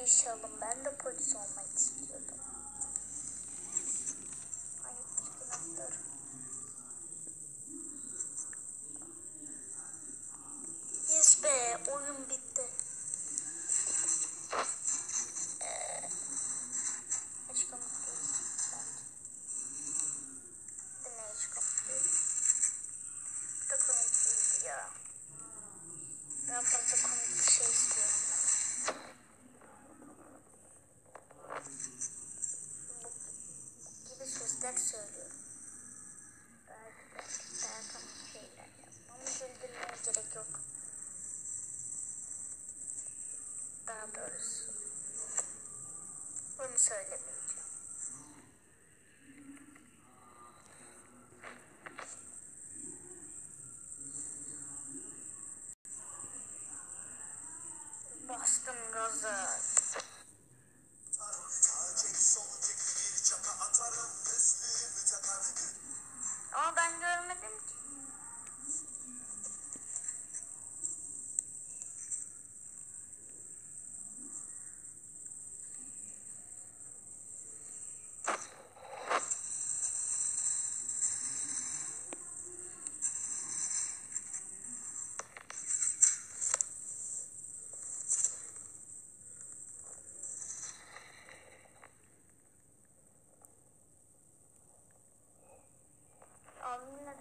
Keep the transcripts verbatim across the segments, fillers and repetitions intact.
şey alın. Ben de polis olmak istiyordum. Ayıptır, günahtır. Yes be, oyun bitti. Ee, aşkım değil bence. Bu ne aşkım değil. Bu da komik değildi ya. Daha fazla komik bir şey istiyorum ben. Bu gibi sözler söylüyorum. Belki belki daha komik şeyler yazmamı güldürmeye gerek yok. Daha doğrusu bunu söylemeyeceğim. Bastım gaza. Ama ben görmedim ki. Abimle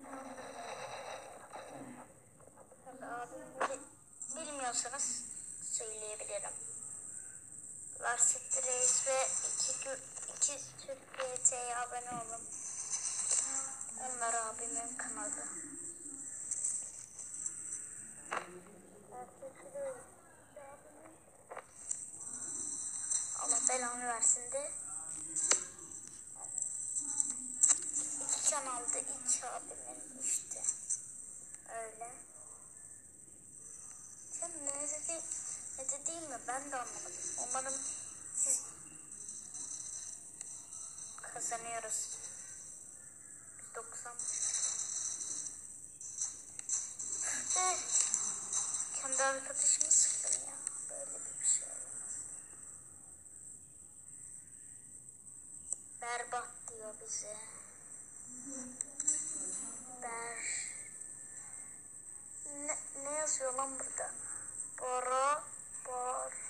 tabii abim bilmiyorsanız söyleyebilirim. Larsit Reis ve iki, iki Türk P T'ye abone olun. Onlar abimin kanalı. Allah belanı versin de. İki kanalda iki abimin işte. Öyle. Sen ne dedi, ne dediğimi ben de anlamadım. Umarım siz kazanıyoruz. Biz doksan. Ve kendi arkadaşımı sıktım ya. Böyle bir şey olmaz. Berbat diyor bize. Ber... Ne, ne yazıyor lan burada? Bora... Bor...